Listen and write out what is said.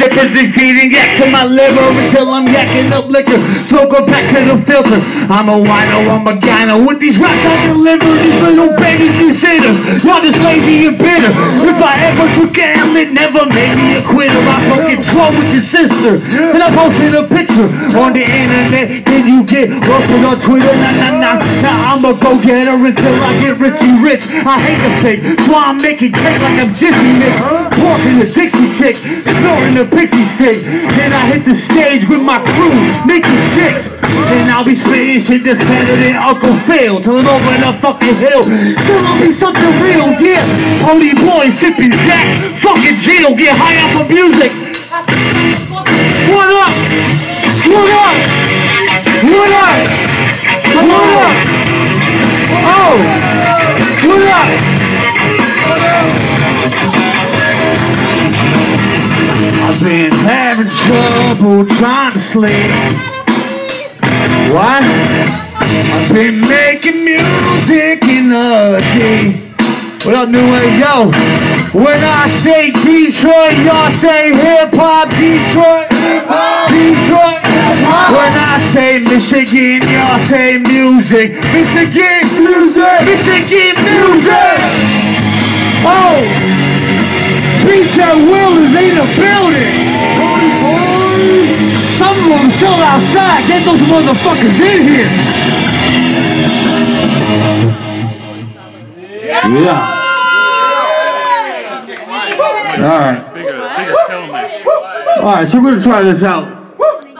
strippers and feeding yak to my liver until I'm yakking up liquor. Smoke a pack to the filter. I'm a wino, I'm a gyno. With these raps I deliver, these little babies and sinners. Y'all just lazy and bitter. If I ever took a L, it never made me a quitter. I fucking troll with your sister, and I posted a picture on the internet. Then you get roasted on Twitter. Nah. Now I'ma go get her until I get richy rich. I hate the fake, so I'm making cake like I'm Jiffy Mix. Walking the Dixie chick, snoring the pixie stick. Then I hit the stage with my crew, making six. And I'll be spitting shit that's better than Uncle Phil till I'm over the fucking hill. Still I'll be something real, yeah. Pony boy, sipping Jack, fucking Jill, get high off of music. What up? What up? What up? What up? Oh! What up? I've been having trouble trying to sleep. What? I've been making music in the day. What up, New Wave? Yo, when I say Detroit, y'all say hip-hop, Detroit. Detroit. When I say Michigan, y'all say music. Michigan, music. Michigan, music. Oh, Pizza Will is in the building. Some of them still outside. Get those motherfuckers in here. Yeah. All right. All right, so we're gonna try this out.